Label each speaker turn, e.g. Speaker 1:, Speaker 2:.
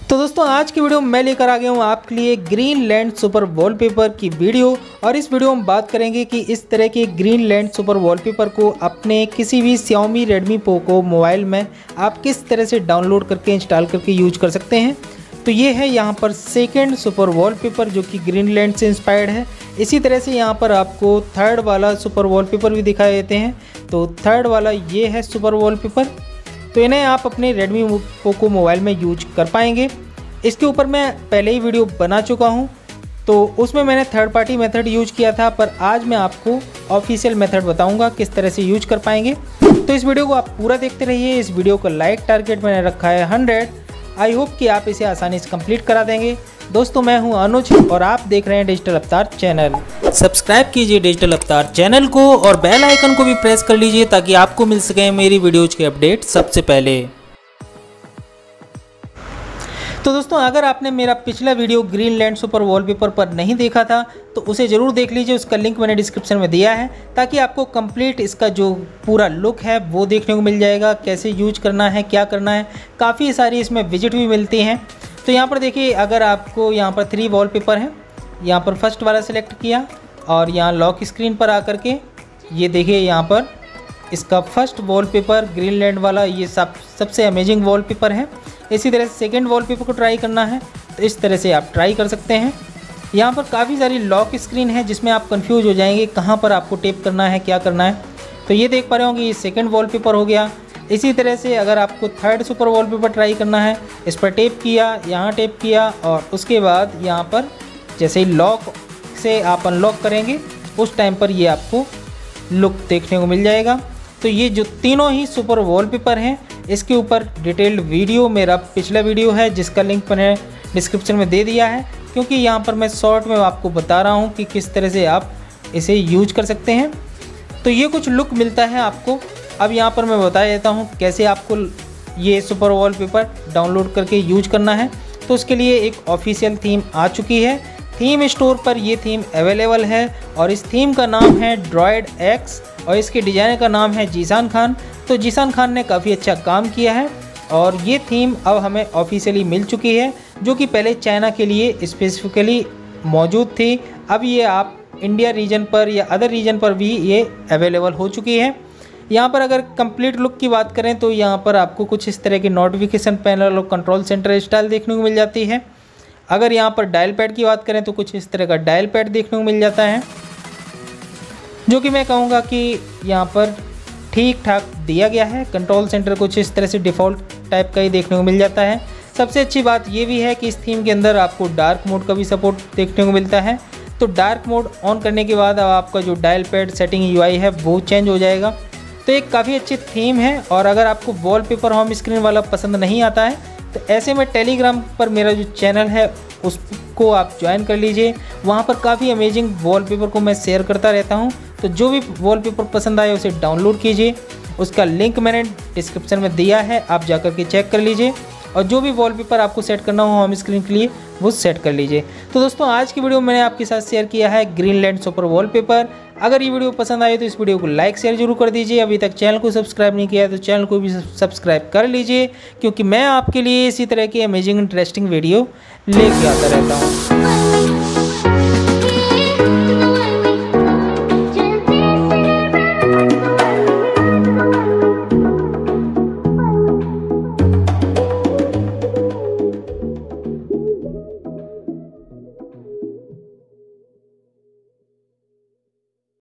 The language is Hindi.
Speaker 1: तो दोस्तों आज की वीडियो में मैं लेकर आ गया हूँ आपके लिए ग्रीनलैंड सुपर वॉलपेपर की वीडियो। और इस वीडियो में बात करेंगे कि इस तरह के ग्रीनलैंड सुपर वॉलपेपर को अपने किसी भी Xiaomi Redmi Poco मोबाइल में आप किस तरह से डाउनलोड करके इंस्टॉल करके यूज कर सकते हैं। तो ये है यहाँ पर सेकेंड सुपर वॉलपेपर जो कि ग्रीनलैंड से इंस्पायर्ड है। इसी तरह से यहाँ पर आपको थर्ड वाला सुपर वॉलपेपर भी दिखाई देते हैं। तो थर्ड वाला ये है सुपर वॉलपेपर, तो इन्हें आप अपने Redmi Poco मोबाइल में यूज कर पाएंगे। इसके ऊपर मैं पहले ही वीडियो बना चुका हूं, तो उसमें मैंने थर्ड पार्टी मेथड यूज किया था, पर आज मैं आपको ऑफिशियल मेथड बताऊंगा किस तरह से यूज कर पाएंगे। तो इस वीडियो को आप पूरा देखते रहिए। इस वीडियो का लाइक टारगेट मैंने रखा है 100। आई होप कि आप इसे आसानी से कंप्लीट करा देंगे। दोस्तों मैं हूं अनुज और आप देख रहे हैं डिजिटल अवतार चैनल। सब्सक्राइब कीजिए डिजिटल अवतार चैनल को और बेल आइकन को भी प्रेस कर लीजिए ताकि आपको मिल सके मेरी वीडियोज के अपडेट सबसे पहले। तो दोस्तों अगर आपने मेरा पिछला वीडियो ग्रीनलैंड सुपर वॉलपेपर पर नहीं देखा था तो उसे ज़रूर देख लीजिए। उसका लिंक मैंने डिस्क्रिप्शन में दिया है ताकि आपको कंप्लीट इसका जो पूरा लुक है वो देखने को मिल जाएगा, कैसे यूज करना है, क्या करना है। काफ़ी सारी इसमें विजिट भी मिलती हैं। तो यहाँ पर देखिए, अगर आपको यहाँ पर 3 वॉलपेपर हैं, यहाँ पर फर्स्ट वाला सिलेक्ट किया और यहाँ लॉक स्क्रीन पर आकर के ये देखिए, यहाँ पर इसका फर्स्ट वॉलपेपर ग्रीनलैंड वाला ये सबसे अमेजिंग वॉलपेपर है। इसी तरह से सेकेंड वॉलपेपर को ट्राई करना है तो इस तरह से आप ट्राई कर सकते हैं। यहाँ पर काफ़ी सारी लॉक स्क्रीन है जिसमें आप कंफ्यूज हो जाएंगे कहाँ पर आपको टैप करना है, क्या करना है। तो ये देख पा रहे होंगे, ये सेकेंड वॉलपेपर हो गया। इसी तरह से अगर आपको थर्ड सुपर वॉलपेपर ट्राई करना है, इस पर टैप किया, यहाँ टैप किया और उसके बाद यहाँ पर जैसे ही लॉक से आप अनलॉक करेंगे उस टाइम पर ये आपको लुक देखने को मिल जाएगा। तो ये जो तीनों ही सुपर वॉलपेपर हैं, इसके ऊपर डिटेल्ड वीडियो मेरा पिछला वीडियो है जिसका लिंक मैंने डिस्क्रिप्शन में दे दिया है, क्योंकि यहाँ पर मैं शॉर्ट में आपको बता रहा हूँ कि किस तरह से आप इसे यूज कर सकते हैं। तो ये कुछ लुक मिलता है आपको। अब यहाँ पर मैं बता देता हूँ कैसे आपको ये सुपर वॉलपेपर डाउनलोड करके यूज करना है। तो उसके लिए एक ऑफिशियल थीम आ चुकी है। थीम स्टोर पर ये थीम अवेलेबल है और इस थीम का नाम है ड्रॉयड एक्स और इसके डिज़ाइनर का नाम है जीशान खान। तो जीशान खान ने काफ़ी अच्छा काम किया है और ये थीम अब हमें ऑफिशियली मिल चुकी है, जो कि पहले चाइना के लिए स्पेसिफिकली मौजूद थी। अब ये आप इंडिया रीजन पर या अदर रीजन पर भी ये अवेलेबल हो चुकी है। यहाँ पर अगर कंप्लीट लुक की बात करें तो यहाँ पर आपको कुछ इस तरह की नोटिफिकेशन पैनल और कंट्रोल सेंटर स्टाइल देखने को मिल जाती है। अगर यहाँ पर डायल पैड की बात करें तो कुछ इस तरह का डायल पैड देखने को मिल जाता है, जो कि मैं कहूँगा कि यहाँ पर ठीक ठाक दिया गया है। कंट्रोल सेंटर कुछ इस तरह से डिफ़ॉल्ट टाइप का ही देखने को मिल जाता है। सबसे अच्छी बात ये भी है कि इस थीम के अंदर आपको डार्क मोड का भी सपोर्ट देखने को मिलता है। तो डार्क मोड ऑन करने के बाद अब आपका जो डायल पैड सेटिंग UI है वो चेंज हो जाएगा। तो एक काफ़ी अच्छी थीम है। और अगर आपको वॉलपेपर होम स्क्रीन वाला पसंद नहीं आता है तो ऐसे में टेलीग्राम पर मेरा जो चैनल है उसको आप ज्वाइन कर लीजिए। वहाँ पर काफ़ी अमेजिंग वॉलपेपर को मैं शेयर करता रहता हूँ। तो जो भी वॉलपेपर पसंद आए उसे डाउनलोड कीजिए। उसका लिंक मैंने डिस्क्रिप्शन में दिया है, आप जाकर के चेक कर लीजिए और जो भी वॉलपेपर आपको सेट करना हो होम स्क्रीन के लिए वो सेट कर लीजिए। तो दोस्तों आज की वीडियो मैंने आपके साथ शेयर किया है ग्रीनलैंड सुपर वॉलपेपर। अगर ये वीडियो पसंद आए तो इस वीडियो को लाइक शेयर जरूर कर दीजिए। अभी तक चैनल को सब्सक्राइब नहीं किया है तो चैनल को भी सब्सक्राइब कर लीजिए, क्योंकि मैं आपके लिए इसी तरह की अमेजिंग इंटरेस्टिंग वीडियो लेके आता रहता हूँ।